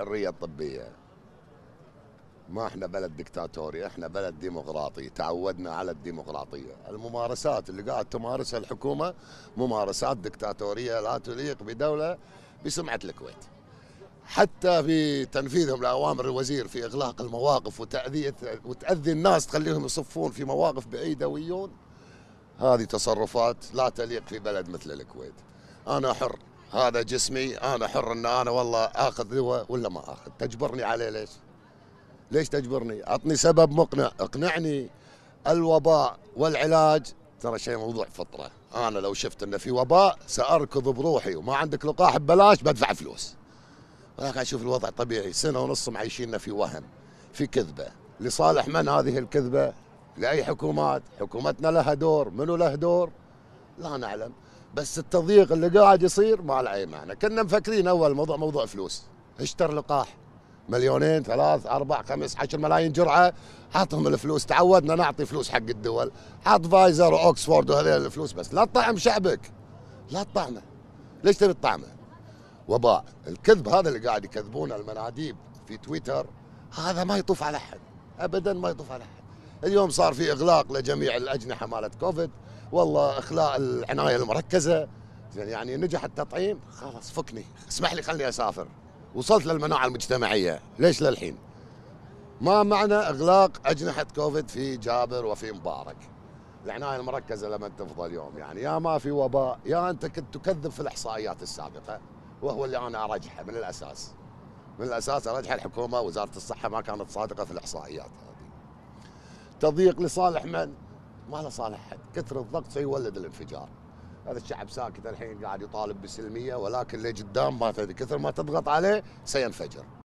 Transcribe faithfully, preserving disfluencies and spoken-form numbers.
الحرية الطبية. ما احنا بلد دكتاتوري، احنا بلد ديمقراطي، تعودنا على الديمقراطية. الممارسات اللي قاعد تمارسها الحكومة ممارسات دكتاتورية لا تليق بدولة بسمعة الكويت. حتى في تنفيذهم لأوامر الوزير في إغلاق المواقف وتأذية وتأذي الناس، تخليهم يصفون في مواقف بعيدة ويون. هذه تصرفات لا تليق في بلد مثل الكويت. أنا حر، هذا جسمي، أنا حر أن أنا والله آخذ دواء ولا ما آخذ. تجبرني عليه ليش؟ ليش تجبرني؟ أعطني سبب مقنع، اقنعني. الوباء والعلاج ترى شيء موضوع فطرة. أنا لو شفت أن في وباء سأركض بروحي، وما عندك لقاح ببلاش بدفع فلوس. ولكن أشوف الوضع طبيعي، سنة ونص معيشيننا في وهم، في كذبة. لصالح من هذه الكذبة؟ لأي حكومات؟ حكومتنا لها دور، منو له دور؟ لا نعلم. بس التضييق اللي قاعد يصير ما له أي معنى. كنا مفكرين أول الموضوع موضوع فلوس، اشتر لقاح مليونين ثلاث أربع خمس عشر ملايين جرعة، حاطهم الفلوس. تعودنا نعطي فلوس حق الدول، حاط فايزر وأوكسفورد وهذول الفلوس. بس لا تطعم شعبك، لا تطعمه. ليش تبي تطعمه؟ وباء. الكذب هذا اللي قاعد يكذبونه المناديب في تويتر، هذا ما يطوف على أحد أبدا، ما يطوف على أحد. اليوم صار في إغلاق لجميع الأجنحة مالت كوفيد، والله إخلاء العناية المركزة. يعني نجح التطعيم، خلاص فكني، اسمح لي خلني أسافر. وصلت للمناعة المجتمعية، ليش للحين؟ ما معنى إغلاق أجنحة كوفيد في جابر وفي مبارك؟ العناية المركزة لما تفضل اليوم، يعني يا ما في وباء يا أنت كنت تكذب في الإحصائيات السابقة، وهو اللي أنا أرجحه من الأساس. من الأساس أرجح الحكومة وزارة الصحة ما كانت صادقة في الإحصائيات هذه. تضييق لصالح من؟ ما له صالح حد. كثر الضغط سيولد الانفجار. هذا الشعب ساكت الحين قاعد يطالب بسلمية، ولكن اللي قدام ما تدري، كثر ما تضغط عليه سينفجر.